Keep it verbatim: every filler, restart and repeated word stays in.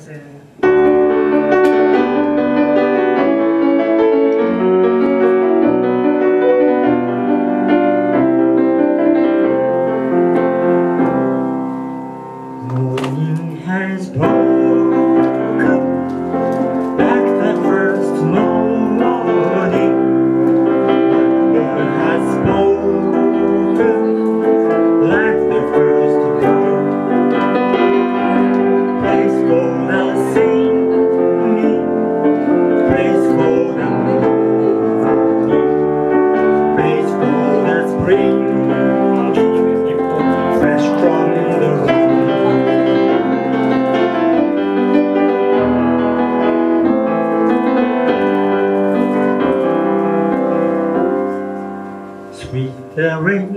せん。Morning has broken like the first morning. Blackbird has spoken like the first bird. Praise for the singing, praise for the morning, praise for the springing fresh from the rain. Sweet the rain